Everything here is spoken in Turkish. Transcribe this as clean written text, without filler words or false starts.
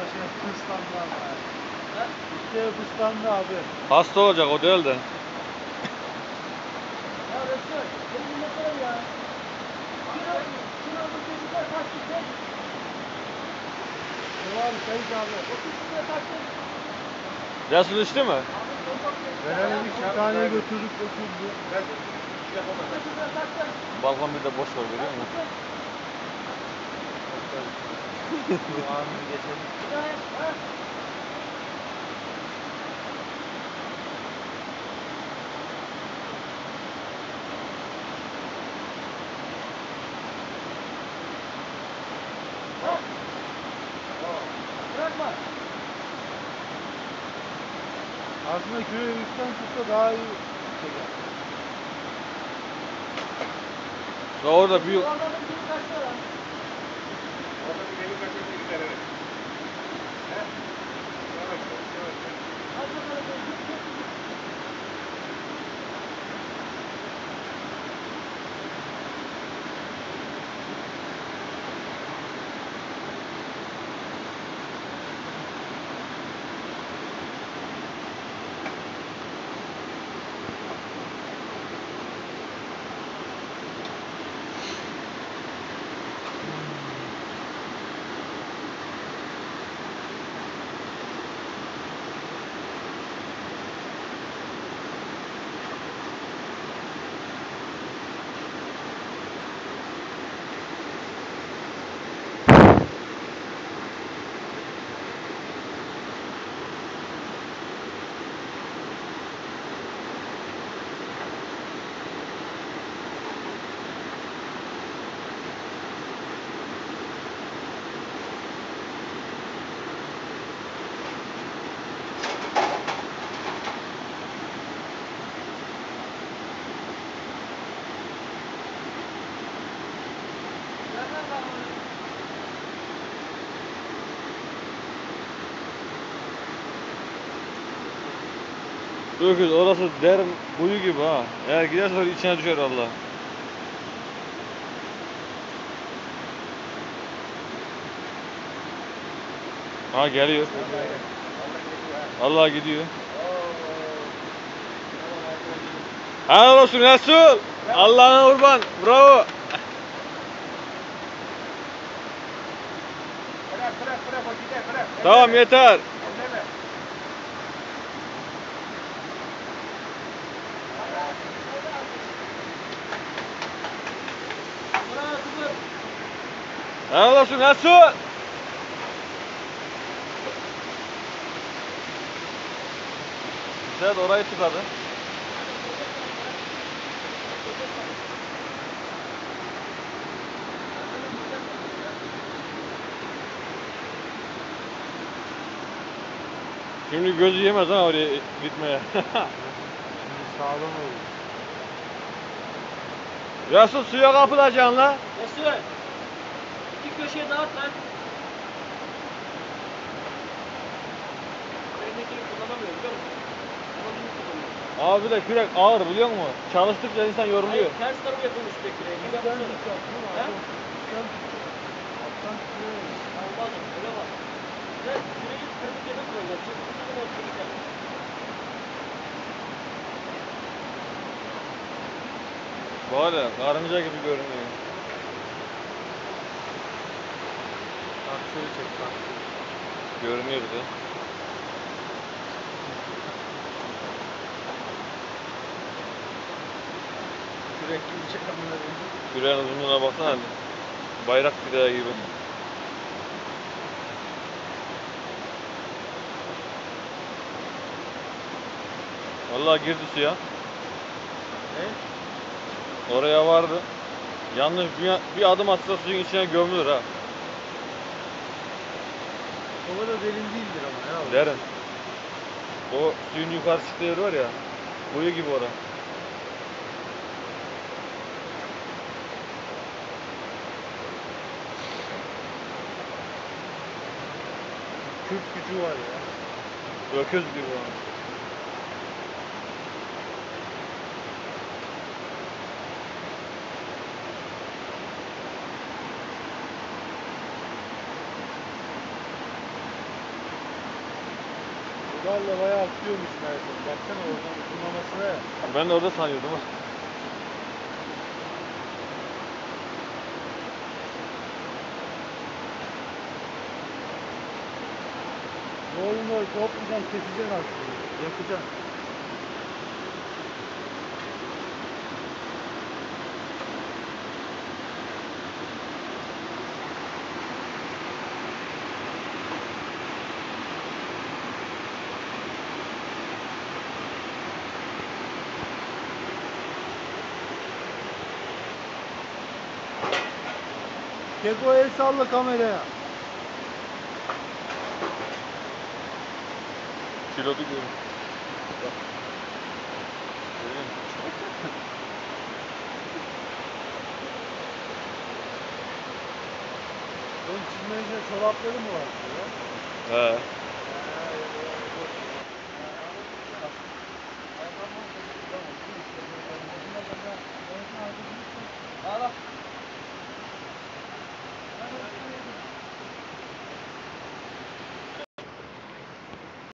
Fıslandı ama. İşte fıslandı abi. Hasta olacak o değil de. Ya Resul, senin ne kadar ya? Şuna bu çocuklar kaçtı sen? Ne var Seyit abi? 30 lira kaçtı. Resul içti mi? Verelim 2 tane götürdük götürdü. 30 lira kaçtı. Balkon bir de boş var görüyor musun? Şu anını geçelim. Bir tane, ha? Ha? Bırakma. Aslında köyü üstten tutsa daha iyi çeker. Orada büyük. Bu adamın biri kaç lira? Hadi bakalım. Öküz orası derin kuyu gibi ha. Eğer giderse oraya içine düşer Allah. Ha geliyor. Allah gidiyor. Helal olsun Resul. Allah'ına kurban. Bravo. Bırak o gider bırak. Tamam yeter. Elleme. Bırak kızım. Helal olsun Resul. Evet orayı tıkadı. Şimdi gözü yemez ha oraya gitmeye. Şimdi sağlam olur. Resul suya kapılacaksın la. Resul. İki köşeye dağıt lan. Eldekini kullanamıyorum biliyor musun? Ama bunu kullanıyorum. Abi de kürek ağır biliyor musun? Çalıştıkça insan yoruluyor. Hayır, ters tarafı yapılmış bir de küreği. Bir Üstten yapsana. tutacak değil mi He? abi? Üstten tutacak. Alttan tutuyor. Olmaz o, öyle var. Sen küreği kırmızı yere koyacaksın. Kırmızı yere koyacaksın. Var ya karınca gibi görünüyor. Taksiri çek taksiri. Görünüyor bir de. Sürekli bir çek amına koyayım. Küreğin uzunluğuna baksana. Bayrak fideği gibi. Vallahi girdi suya. Ne? Oraya vardı. Yalnız bir adım atsa suyun içine gömülür ha. O kadar derin değildir ama ya. Derin. O suyun yukarı çıktığı yer var ya. Kuyu gibi orası. Küp gücü var ya. Öküz gibi o. Valla bayağı atıyormuş meğerse. Baksana oradan ısınmamasına ya. Ben de orada sanıyordum. Oğlum öyle toplayacaksın, keseceksin aslında. Yakacaksın. Keko el salla kameraya. Kilodu görüyorum. Bak. Görüyor musun? Oğlum çizmeyince çorapları mı var? Ya? He.